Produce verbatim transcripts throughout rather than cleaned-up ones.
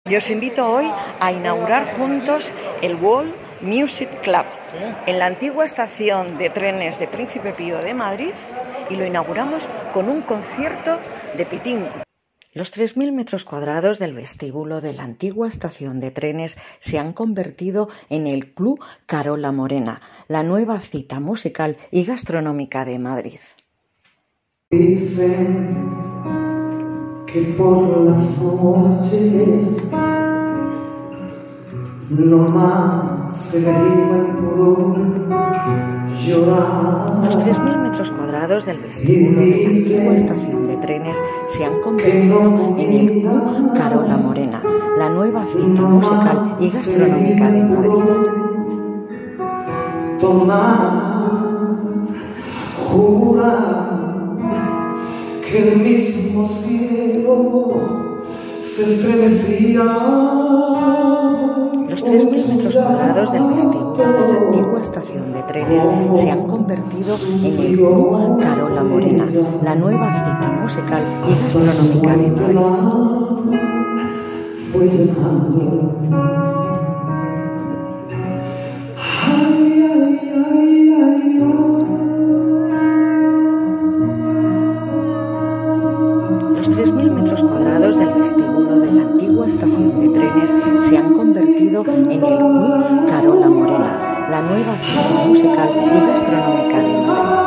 Y os invito hoy a inaugurar juntos el World Music Club en la antigua estación de trenes de Príncipe Pío de Madrid, y lo inauguramos con un concierto de Pitín. Los tres mil metros cuadrados del vestíbulo de la antigua estación de trenes se han convertido en el Club Carola Morena, la nueva cita musical y gastronómica de Madrid. Dicen que por las noches no más se viven por llorar. Los tres mil metros cuadrados del vestíbulo de la antigua estación de trenes se han convertido en el Club Carola Morena, la nueva cita musical y gastronómica de Madrid. Tomar, jurar que el mismo cielo se estremecía. Los tres mil metros cuadrados del vestíbulo de la antigua estación de trenes se han convertido en el Club Carola Morena, la nueva cita musical y gastronómica de Madrid. Fue llenando. Ay, ay, ay, ay, Los tres mil metros cuadrados del vestíbulo de la antigua estación de trenes se han convertido en el Club Carola Morena, la nueva cita musical y gastronómica de Madrid.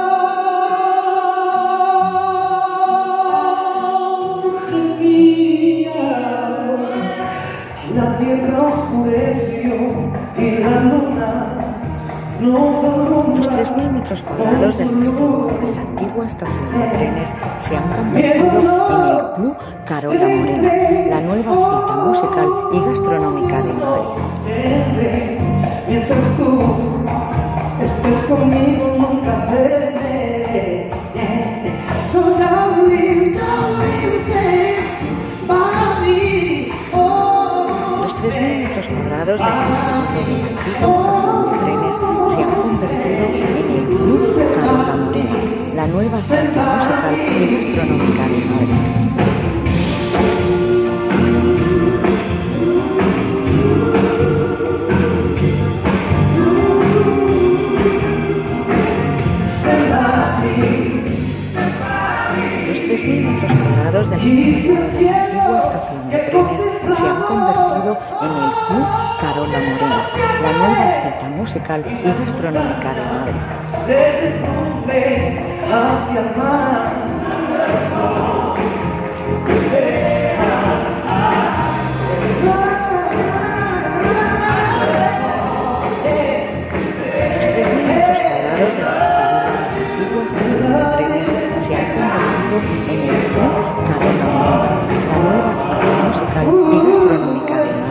La tierra oscureció y la luna no sonó. Los tres mil metros cuadrados del vestíbulo de la antigua estación de trenes se han convertido en el Club Carola Morena, la nueva cita musical y gastronómica de Madrid. Mientras tú estés conmigo nunca temeré. So don't leave, don't leave, stay by me. Los tres mil metros cuadrados del vestíbulo de la antigua estación de trenes se han convertido en el Club Carola Morena, la nueva cita musical y gastronómica de Madrid. Los tres mil metros cuadrados del vestíbulo de la antigua estación de trenes se han convertido en el Club Carola Morena, la nueva cita musical y gastronómica de Madrid. Se derrumbe hacia el mar. Los tres mil metros cuadrados del vestíbulo de la antigua estación de trenes se han convertido en el Club Carola Morena, la nueva cita musical y gastronómica de Madrid.